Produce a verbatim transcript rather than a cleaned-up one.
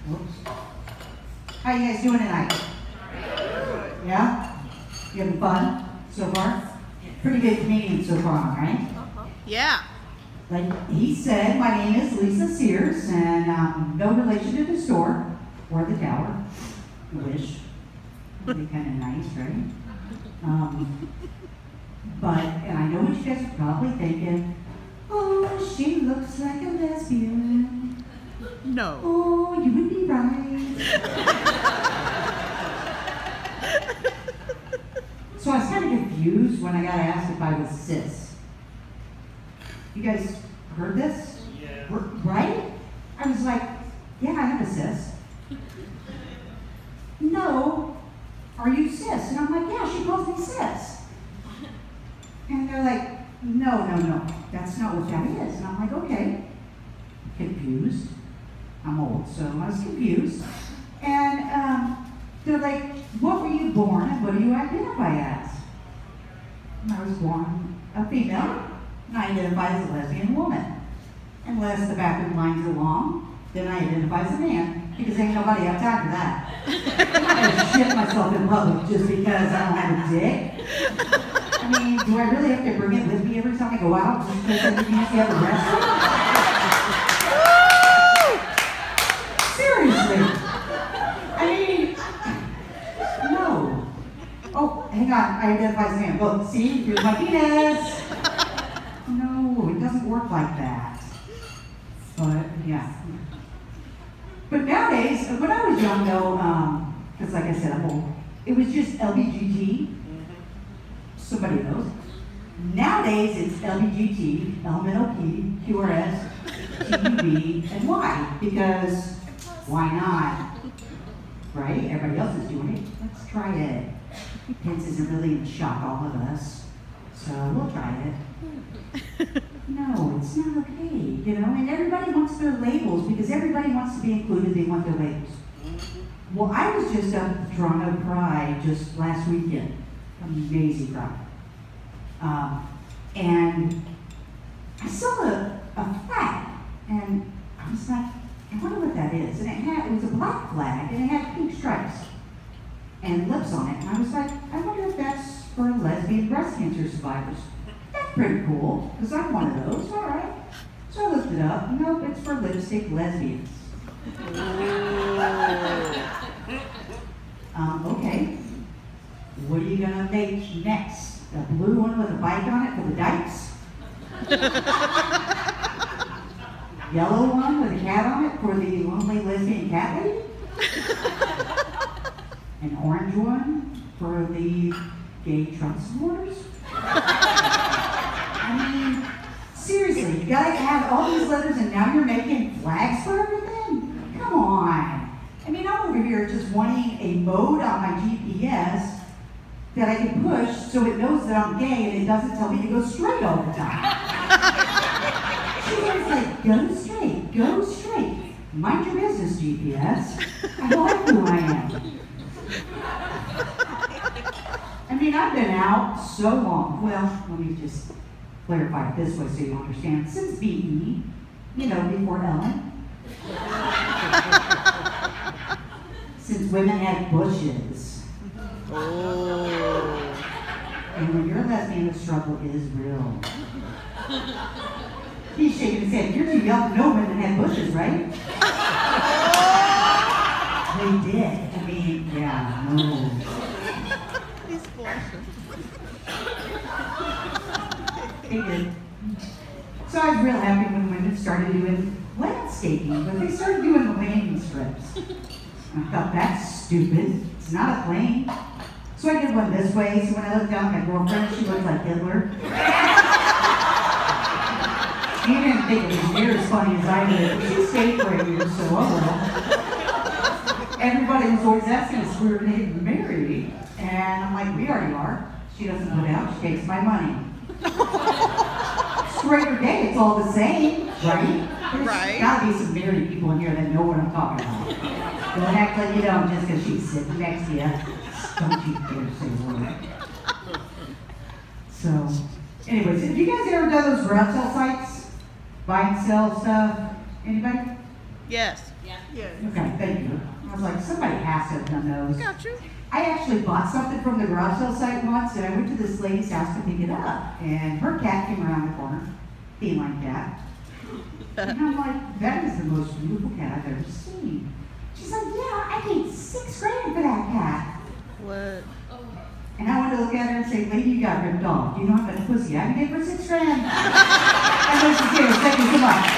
Whoops. How you guys doing tonight? Yeah? You having fun so far? Pretty good comedian so far, right? Yeah. Like he said, my name is Lisa Sears, and um, no relation to the store or the tower. I wish. Would be kind of nice, right? Um, but, and I know what you guys are probably thinking, oh, she looks like a lesbian. No. Oh, you would be right. So I was kind of confused when I got asked if I was cis. You guys heard this? Yeah. Right? I was like, yeah, I have a cis. No, are you cis? And I'm like, yeah, she calls me cis. And they're like, no, no, no, that's not what that is. And I'm like, okay, confused. I'm old, so I was confused. And um, they're like, what were you born and what do you identify as? And I was born a female, and I identify as a lesbian woman. Unless the bathroom lines are long, then I identify as a man, because ain't nobody have time for that. I'm not gonna shit myself in public just because I don't have a dick. I mean, do I really have to bring it with me every time I go out just because I need to have a restroom? Seriously. I mean, no. Oh, hang on, I identify as a man. Look, see, here's my penis. No, it doesn't work like that. But, yeah. But nowadays, when I was young though, because um, like I said, I'm old, it was just L B G T. Somebody knows. Nowadays, it's L B G T, L M N O P, Q R S, T U B, and Y. Because why not? Right? Everybody else is doing it. Let's try it. Pence isn't really going to shock all of us. So we'll try it. No, it's not okay, you know, and everybody wants their labels because everybody wants to be included, they want their labels. Well, I was just up at the Toronto Pride just last weekend. Amazing Pride. Um, and I saw a, a flag, and I was like, I wonder what that is. And it had, it was a black flag, and it had pink stripes and lips on it. And I was like, I wonder if that's for lesbian breast cancer survivors. That's pretty cool, because I'm one of those, all right. So I looked it up. Nope, it's for lipstick lesbians. um, okay. What are you going to make next? A blue one with a bike on it for the dykes? Yellow one with a cat on it for the lonely lesbian cat lady? An orange one for the gay Trump supporters? I mean, seriously, you gotta add all these letters and now you're making flags for everything? Come on. I mean, I'm over here just wanting a mode on my G P S that I can push so it knows that I'm gay and it doesn't tell me to go straight all the time. She was like, go straight, go straight. Mind your business, G P S. I like who I am. I mean, I've been out so long. Well, let me just clarify it this way so you understand. Since B E, you know, before Ellen. Since women had bushes. Oh. And when you're a lesbian, the struggle is real. He's shaking his head. You're too young to know women had bushes, right? They did. I mean, yeah, no. He's blushing. They did. So I was real happy when women started doing landscaping, but they started doing the landing strips. I thought, that's stupid. It's not a plane. So I did one this way, so when I looked down at my girlfriend, she looked like Hitler. She didn't think it was near as funny as I did, but she stayed for a year, so oh well. Everybody was always asking us if we were getting married, and I'm like, we already are. She doesn't put out, she takes my money. Straight or gay, it's all the same, right? There's Right. gotta be some married people in here that know what I'm talking about. Don't act like you don't just because she's sitting next to you. Don't you dare say a word. So, anyways, have you guys ever done those garage sale sites? Buy and sell stuff? Anybody? Yes. Yes. Okay, thank you. I was like, somebody has to have done those. Got you. I actually bought something from the garage sale site once, and I went to this lady's house to pick it up, and her cat came around the corner, feline cat. And I'm like, that is the most beautiful cat I've ever seen. She's like, yeah, I paid six grand for that cat. What? And I went to look at her and say, lady, you got ripped off. You know how much pussy I can get for six grand? And this is Sears. Thank you so much.